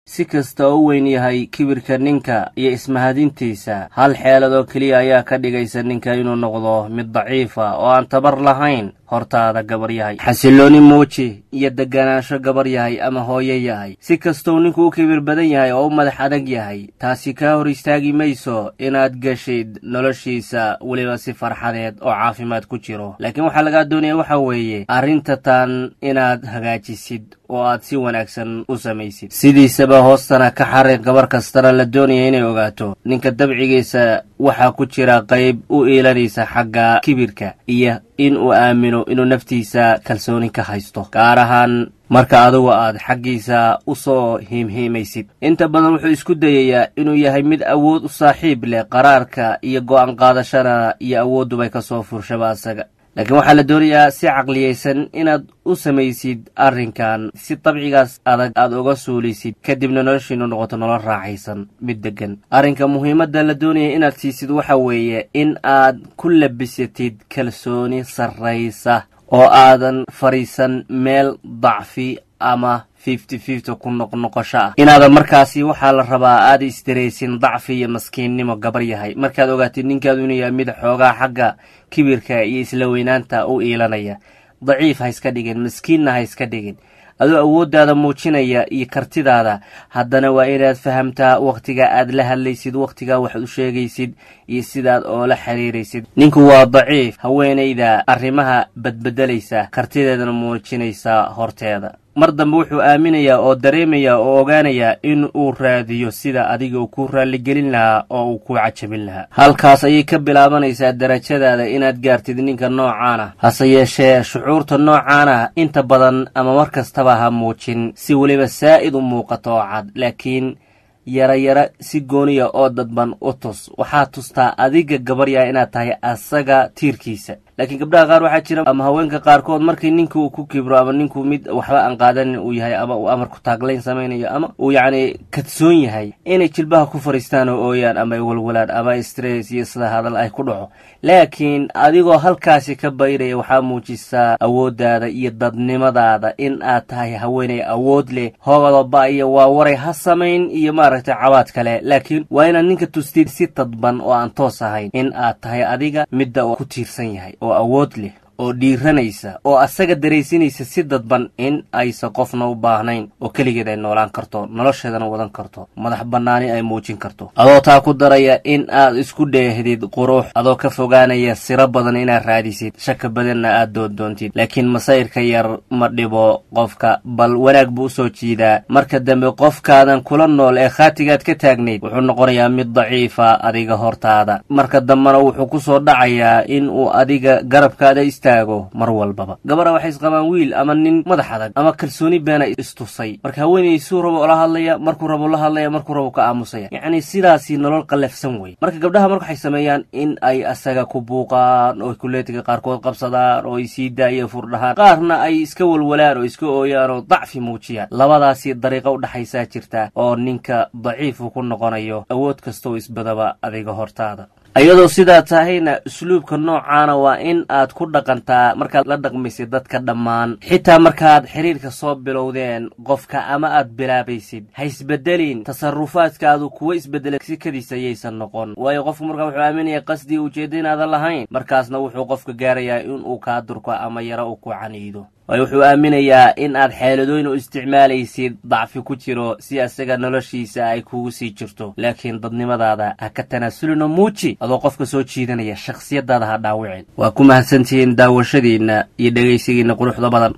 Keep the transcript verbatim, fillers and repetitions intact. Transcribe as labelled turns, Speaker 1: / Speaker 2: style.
Speaker 1: si kasta oo weyn yahay kibirka ninka iyo ismahadintiisa hal xeelad oo kaliya ayaa ka dhigaysa ninka inuu noqdo mid daciif ah oo aan tabar lahayn hortaada gabar yahay xasilooni muuji iyo deganaansho gabar yahay ama hooyo yahay si kastoo ninku u kibir badan yahay oo u madax adag yahay taasi ka hor istaagi mayso inaad gashid noloshiisa waliba si farxadeed oo caafimaad ku jiro laakiin waxa laga doonayaa waxa weeye arrinta tan inaad hagaajisid oo aad si wanaagsan u samaysid sidiisaba hoostana ka xariiq gabar kastana la doonaya inay ogaato ninka dabcigiisa waxa ku jira qayb u eelanaysa xagga kibirka iyo in uu aamino inuu naftiisa kalsooni ka haysto gaar ahaan marka adigu aad xaggiisa u soo hiimhiimaysid inta badan wuxuu isku dayayaa inuu yahay mid awood u saaxiib leh qaraarka iyo go'aan qaadashada iyo awoodubay ka soo furshaba asaga laakiin waxaa la doonayaa si caqliyaysan inaad u samaysid arrinkan si dabcigaas adag aad uga suulisid kadibna noloshiinu noqoto nolol raaxaysan mid degan arrinka muhiimadda la doonaya inaad siisid waxa weeye in aad ku labisatid kalsooni sarraysa oo aadan fariisan meel dacfi ama fifty fifty ku noqnoqosho ah inaadan markaasi waxaa la rabaa aad istiraysin dacfi iyo maskiinnimo gabar yahay markaad ogaatid ninkaadu inuu yahay mid xoogaa xagga kibirka iyo isla weynaanta u iilanaya daciif ha iska dhigin maskiinna ha iska dhigin adoo awooddaada muujinaya iyo kartidaada haddana waa inaad fahamtaa wakhtiga aad la hadlaysid wakhtigaa waxaad u sheegaysid iyo sidaad oola xiriiraysid ninku waa daciif haweenayda arrimaha badbedelaysa kartideedana muujinaysa horteeda mar dambe wuxuu aaminayaa oo dareemayaa oo ogaanayaa in uu raadiyo sida adiga uu ku raalligelin lahaa oo uu ku cajabin lahaa halkaas ayay ka bilaabanaysaa darajadaada inaad gaartid ninka noocaan ah hase yeeshee shucuurta noocaan ah inta badan ama mar kastaba ha muujin si weliba saa'id u muuqato oo cad laakiin yara yara si gooniya oo dadban u tus waxaa tustaa adiga gabaryaa inaad tahay asaga tiirkiisa laakiin gabdhaha qaar waxaa jira ama haweenka qaarkood markii ninka uu ku kibro ama ninku mid waxba aan qaadanin uu yahay ama uu amar ku taaglayn samaynayo ama uu yacni kadsoon yahay inay jilbaha ku fariistaan oo ooyaan ama ay walwalaan ama stress iyo sida hadal ay ku dhaco laakiin adigoo halkaasi ka bayraya waxaa muujisaa awooddaada iyo dadnimadaada in aad tahay haweenay awood leh hoogadoba iyo waa waray ha samayn iyo maaragtay cawaad kale laakiin waa inaad ninka tustid si dadban oo aan toos ahayn in aad tahay adiga midda ku tiirsan yahay oo awood leh oo dhiiranaysa oo asaga daraysinaysa si dadban in aysan qofna u baahnayn oo keligeed ay noolaan karto nolosheedana wadan karto madax bannaani ay muujin karto adoo taa ku daraya in aad isku dheehdid qurux adoo ka fogaanaya siro badan inaad raadisid shaka badanna aad doondoontid laakiin masayrka yar ma dhibo qofka bal wanaag buu usoo jiidaa marka dambe qofkaadan kula nool ee khaatigaad ka taagnayd wuxuu noqonayaa mid daciifa adiga hortaada marka dambena wuxuu ku soo dhacayaa in uu adiga garabkaada mar walbaba gabadha waxay isqabaan wiil ama nin madax adag ama kalsooni beena istusay marka haweenay suu rabo la hadlaya markuu rabo la hadlaya markuu rabo ka aamusaya yacni sidaasi nolol qalafsan wey marka gabdhaha marka waxay sameeyaan in ay asaga ku buuqaan oo kuleetiga qaarkood qabsadaan oo ay sii daaya furdhahaan qaarna ay iska walwalaan oo iska ooyaan oo dacfi muujiyaan labadaasi dariiqo u dhaxaysaa jirta oo ninka daciifu ku noqonayo awood kastoo isbadaba adiga hortaada ayadoo sidaa tahayna usluubka noocaana waa in aad ku dhaqantaa markaad la dhaqmaysid dadka dhammaan xitaa markaad xiriirka soo bilowdeen qofka ama aad bilaabaysid ha isbedelin tasarufaadkaadu kuwa isbedela sikadiisa ayaysan noqon waayo qofku markaa wuxuu aaminaya qasdii ujeedda inaadan lahayn markaasna wuxuu qofka gaarayaa inuu kaa durko ama yaro uu ku caniido waayo wuxuu aaminayaa in aad xeeladooyin u isticmaalaysid dacfi ku jiro si asaga noloshiisa ay kugu sii jirto laakiin dadnimadaada ha ka tanaasulino muuji adoo qofka soo jiidanaya shakhsiyadaada ha dhaawicin waa ku mahadsantihiin daawashadiinna iyo dhegaysigiinna quruxda badan